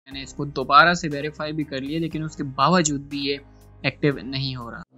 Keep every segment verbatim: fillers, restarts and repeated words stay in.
मैंने इसको दोबारा से वेरीफाई भी कर लिया, लेकिन उसके बावजूद भी ये एक्टिव नहीं हो रहा।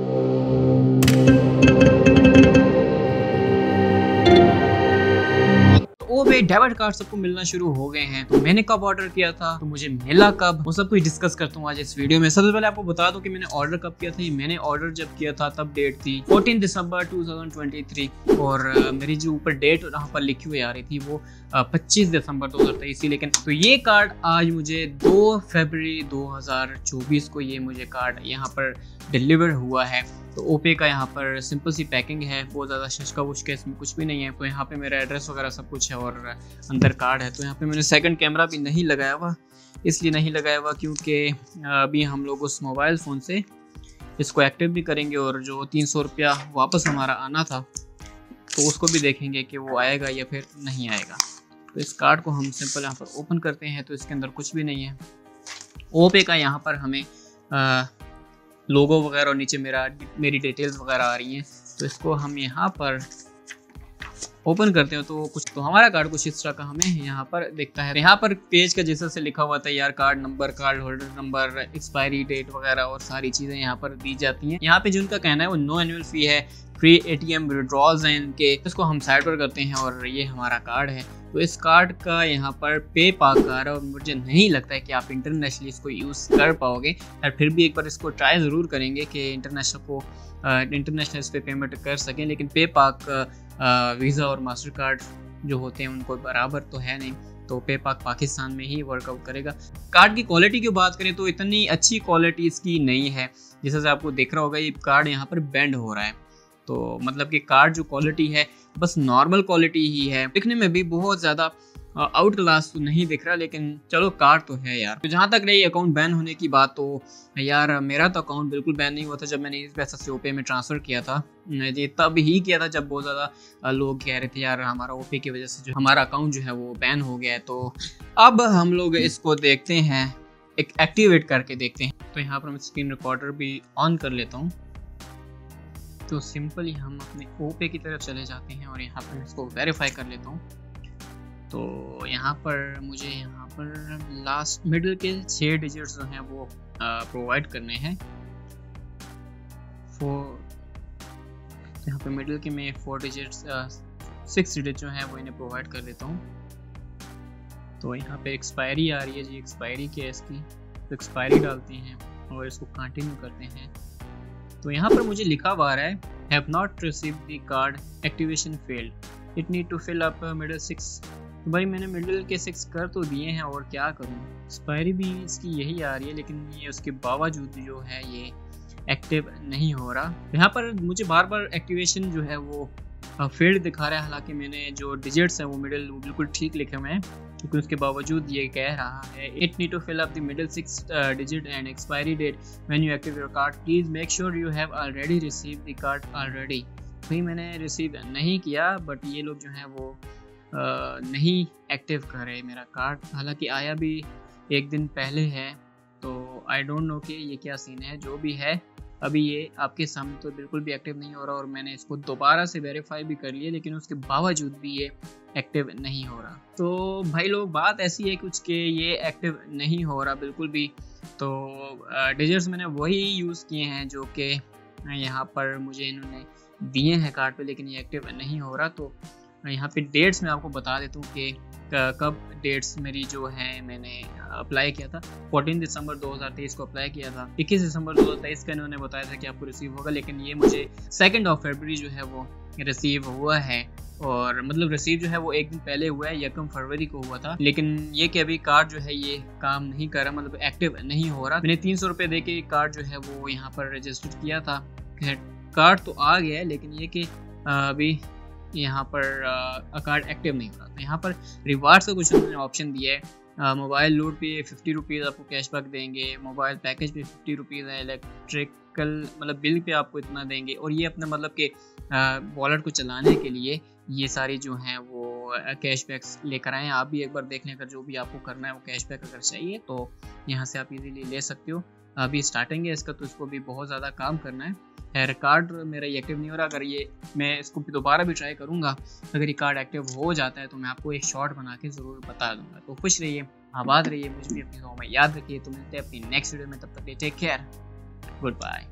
ओ भाई, डेबिट कार्ड सबको मिलना शुरू हो गए हैं। तो मैंने कब ऑर्डर किया था, तो मुझे मिला कब, वो सब कुछ डिस्कस करता हूँ आज इस वीडियो में। सबसे पहले आपको बता दूं कि मैंने ऑर्डर कब किया था। मैंने ऑर्डर जब किया था तब डेट थी चौदह दिसंबर दो हज़ार तेईस, और मेरी जो ऊपर डेट यहाँ पर लिखी हुई आ रही थी वो पच्चीस दिसंबर दो हज़ार तेईस थी। लेकिन तो ये कार्ड आज मुझे दो फरवरी दो हज़ार चौबीस को ये मुझे कार्ड यहाँ पर डिलीवर हुआ है। तो ओपे का यहाँ पर सिंपल सी पैकिंग है, बहुत ज़्यादा शशका वुशका इसमें कुछ भी नहीं है। तो यहाँ पे मेरा एड्रेस वगैरह सब कुछ है और अंदर कार्ड है। तो यहाँ पे मैंने सेकंड कैमरा भी नहीं लगाया हुआ, इसलिए नहीं लगाया हुआ क्योंकि अभी हम लोग उस मोबाइल फ़ोन से इसको एक्टिव भी करेंगे और जो तीन सौ रुपया वापस हमारा आना था तो उसको भी देखेंगे कि वो आएगा या फिर नहीं आएगा। तो इस कार्ड को हम सिंपल यहाँ पर ओपन करते हैं। तो इसके अंदर कुछ भी नहीं है। ओपे का यहाँ पर हमें आ, लोगो वगैरह और नीचे मेरा मेरी डिटेल्स वगैरह आ रही हैं। तो इसको हम यहाँ पर ओपन करते हो तो कुछ तो हमारा कार्ड कुछ इस तरह का हमें यहाँ पर दिखता है। यहाँ पर पेज का जैसे से लिखा हुआ था यार, card number, card holder number, expiry date वगैरह और सारी चीज़ें यहाँ पर दी जाती हैं। यहाँ पे जो उनका कहना है वो नो एनुअल फी है, फ्री एटीएम विड्रॉल्स हैं इनके। इसको हम साइड पर करते हैं और ये हमारा कार्ड है। तो इस कार्ड का यहाँ पर पे पाक आ रहा है और मुझे नहीं लगता है कि आप इंटरनेशनली इसको यूज़ कर पाओगे। और फिर भी एक बार इसको ट्राई ज़रूर करेंगे कि इंटरनेशनल को इंटरनेशनल इस पर पेमेंट कर सकें। लेकिन पे पाक वीज़ा और मास्टर कार्ड जो होते हैं उनको बराबर तो है नहीं, तो पे पाक पाकिस्तान में ही वर्कआउट करेगा। कार्ड की क्वालिटी की बात करें तो इतनी अच्छी क्वालिटी इसकी नहीं है। जैसे से आपको दिख रहा होगा ये कार्ड यहाँ पर बेंड हो रहा है, तो मतलब कि कार्ड जो क्वालिटी है बस नॉर्मल क्वालिटी ही है। दिखने में भी बहुत ज़्यादा आउट क्लास तो नहीं दिख रहा, लेकिन चलो कार्ड तो है यार। तो जहाँ तक रही अकाउंट बैन होने की बात, तो यार मेरा तो अकाउंट बिल्कुल बैन नहीं हुआ था जब मैंने इस पैसा से ओपे में ट्रांसफ़र किया था। ये तब ही किया था जब बहुत ज़्यादा लोग कह रहे थे यार हमारा ओपे की वजह से जो हमारा अकाउंट जो है वो बैन हो गया है। तो अब हम लोग इसको देखते हैं, एक एक्टिवेट करके देखते हैं। तो यहाँ पर मैं स्क्रीन रिकॉर्डर भी ऑन कर लेता हूँ। तो सिंपली हम अपने ओपे की तरफ चले जाते हैं और यहाँ पर इसको वेरीफाई कर लेता हूँ। तो यहाँ पर मुझे यहाँ पर लास्ट मिडिल के छः डिजिट्स जो हैं वो प्रोवाइड करने हैं। फोर यहाँ पे मिडिल के मैं फोर डिजिट्स सिक्स डिजिट जो हैं वो इन्हें प्रोवाइड कर देता हूँ। तो यहाँ पे एक्सपायरी आ रही है जी, एक्सपायरी की है इसकी, तो एक्सपायरी डालते हैं और इसको कंटिन्यू करते हैं। तो यहाँ पर मुझे लिखा हुआ आ रहा है have not received the card, activation failed, it need to fill up middle six. तो भाई मैंने मिडिल के सिक्स कर तो दिए हैं और क्या करूँ, एक्सपायरी भी इसकी यही आ रही है, लेकिन ये उसके बावजूद जो है ये एक्टिव नहीं हो रहा। यहाँ पर मुझे बार बार एक्टिवेशन जो है वो फेल्ड दिखा रहा है। हालांकि मैंने जो डिजिट्स हैं वो मिडिल बिल्कुल ठीक लिखे हुए हैं, लेकिन उसके बावजूद ये कह रहा है it need to fill up the middle six digit and expiry date when you activate your card, please make sure you have already received the card already. भाई मैंने रिसीव नहीं किया, बट ये लोग जो हैं वो uh, नहीं एक्टिव कर रहे मेरा कार्ड। हालांकि आया भी एक दिन पहले है, तो आई डोंट नो कि ये क्या सीन है। जो भी है अभी ये आपके सामने तो बिल्कुल भी एक्टिव नहीं हो रहा और मैंने इसको दोबारा से वेरीफाई भी कर लिया, लेकिन उसके बावजूद भी ये एक्टिव नहीं हो रहा। तो भाई लोग बात ऐसी है कुछ कि ये एक्टिव नहीं हो रहा बिल्कुल भी। तो डिजिट्स मैंने वही यूज़ किए हैं जो कि यहाँ पर मुझे इन्होंने दिए हैं कार्ड पे, लेकिन ये एक्टिव नहीं हो रहा। तो यहाँ पे डेट्स मैं आपको बता देता हूँ कि कब डेट्स मेरी जो है मैंने अप्लाई किया था। चौदह दिसंबर दो हज़ार तेईस को अप्लाई किया था। इक्कीस दिसंबर दो हज़ार तेईस का इन्होंने बताया था कि आपको रिसीव होगा, लेकिन ये मुझे सेकंड ऑफ फरवरी जो है वो रिसीव हुआ है। और मतलब रिसीव जो है वो एक दिन पहले हुआ है, यकम फरवरी को हुआ था। लेकिन ये कि अभी कार्ड जो है ये काम नहीं कर रहा, मतलब एक्टिव नहीं हो रहा। मैंने तीन सौ रुपये दे के कार्ड जो है वो यहाँ पर रजिस्टर किया था। कार्ड तो आ गया है, लेकिन ये कि अभी यहाँ पर कार्ड एक्टिव नहीं हो रहा। तो यहाँ पर रिवार्ड्स का कुछ उन्होंने ऑप्शन दिया है। मोबाइल लोड पे फिफ्टी रुपीज़ आपको कैशबैक देंगे, मोबाइल पैकेज पे फिफ्टी रुपीज़ है, इलेक्ट्रिकल मतलब बिल पे आपको इतना देंगे, और ये अपने मतलब के वॉलेट को चलाने के लिए ये सारी जो हैं वो कैशबैक्स लेकर आए हैं। आप भी एक बार देख लें, अगर जो भी आपको करना है वो कैशबैक अगर चाहिए तो यहाँ से आप इजीली ले सकते हो। अभी स्टार्टिंग है इसका, तो इसको भी बहुत ज़्यादा काम करना है। है कार्ड मेरा एक्टिव नहीं हो रहा। अगर ये मैं इसको भी दोबारा भी ट्राई करूँगा, अगर ये कार्ड एक्टिव हो जाता है तो मैं आपको एक शॉर्ट बना के ज़रूर बता दूँगा। तो खुश रहिए। आबाद रहिए, मुझे भी अपनी दुआ में याद रखिए। तो मिलते हैं अपनी नेक्स्ट वीडियो में, तब तक टेक केयर, गुड बाय।